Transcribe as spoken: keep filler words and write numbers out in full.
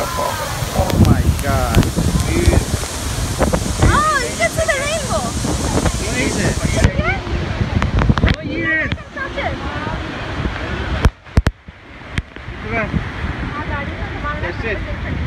Oh my god. Oh, you can see the rainbow. What is it? What year is it? Touch it. That's it.